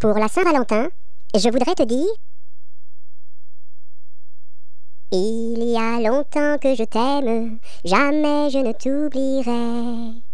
Pour la Saint-Valentin, je voudrais te dire: il y a longtemps que je t'aime, jamais je ne t'oublierai.